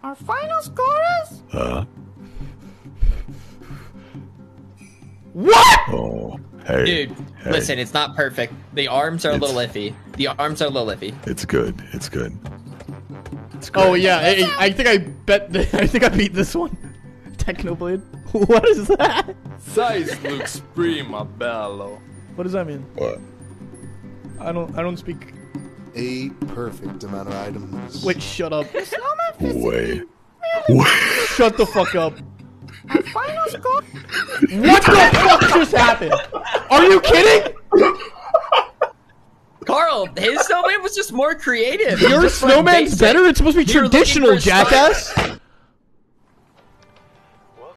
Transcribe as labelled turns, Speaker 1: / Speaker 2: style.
Speaker 1: Our final score is?
Speaker 2: What?
Speaker 3: Oh, hey.
Speaker 4: Dude, listen, it's not perfect. The arms are a little iffy. The arms are a little iffy.
Speaker 3: It's good. It's good. It's good.
Speaker 2: Oh yeah, I think I beat this one. Technoblade. What is that?
Speaker 5: Size looks prima bello.
Speaker 2: What does that mean?
Speaker 3: What?
Speaker 2: I don't speak.
Speaker 6: A perfect amount of items.
Speaker 2: Wait, shut up.
Speaker 3: Wait.
Speaker 2: Shut the fuck up.
Speaker 1: Our final score?
Speaker 2: What the fuck just happened? Are you kidding?
Speaker 4: Carl, his snowman was just more creative.
Speaker 2: Your
Speaker 4: Just like
Speaker 2: snowman's
Speaker 4: basic.
Speaker 2: better? It's supposed to be
Speaker 4: You're looking
Speaker 2: traditional,
Speaker 4: for a
Speaker 2: jackass.